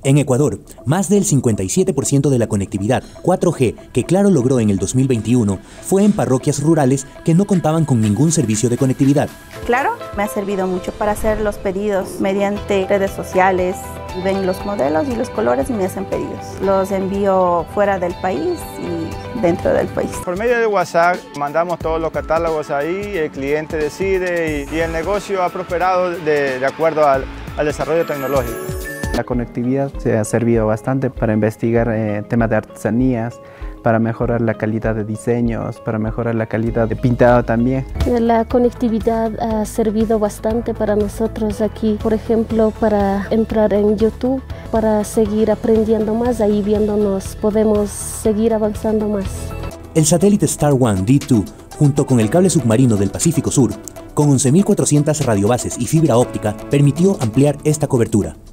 En Ecuador, más del 57% de la conectividad 4G que Claro logró en el 2021 fue en parroquias rurales que no contaban con ningún servicio de conectividad. Claro, me ha servido mucho para hacer los pedidos mediante redes sociales. Ven los modelos y los colores y me hacen pedidos. Los envío fuera del país y dentro del país. Por medio de WhatsApp mandamos todos los catálogos ahí, el cliente decide y el negocio ha prosperado de acuerdo al desarrollo tecnológico. La conectividad se ha servido bastante para investigar temas de artesanías, para mejorar la calidad de diseños, para mejorar la calidad de pintado también. La conectividad ha servido bastante para nosotros aquí, por ejemplo, para entrar en YouTube, para seguir aprendiendo más, ahí viéndonos podemos seguir avanzando más. El satélite Star One D2, junto con el cable submarino del Pacífico Sur, con 11.400 radiobases y fibra óptica, permitió ampliar esta cobertura.